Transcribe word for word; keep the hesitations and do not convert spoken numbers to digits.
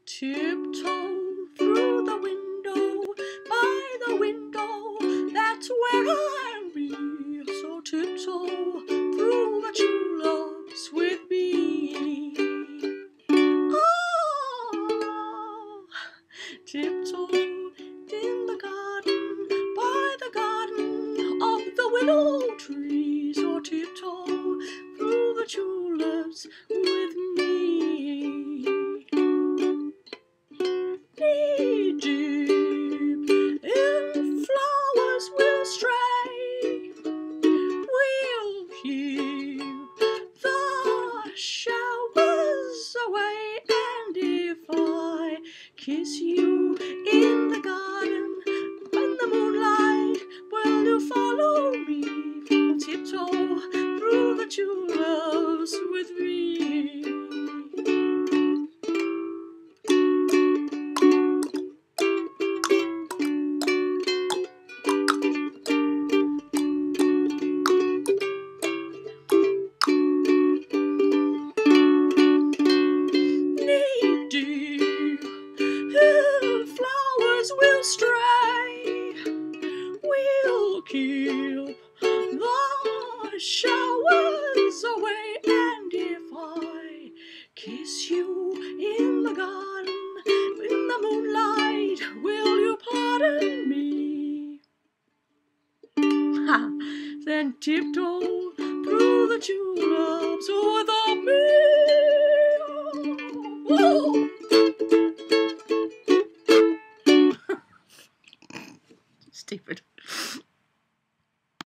Tiptoe through the window, by the window, that's where I'll be. So tiptoe through the tulips with me. Oh, tiptoe in the garden, by the garden of the willow tree. So tiptoe through the tulips with me. Knee-deep in flowers we'll stray, we'll keep the showers away, and if I kiss you in the garden in the moonlight, will you follow me? Tiptoe through the tulips with me. Knee-deep in flowers we'll stray, we'll keep the showers away, and if I kiss you in the garden in the moonlight, will you pardon me? Ha! Then tiptoe through the tulips with me.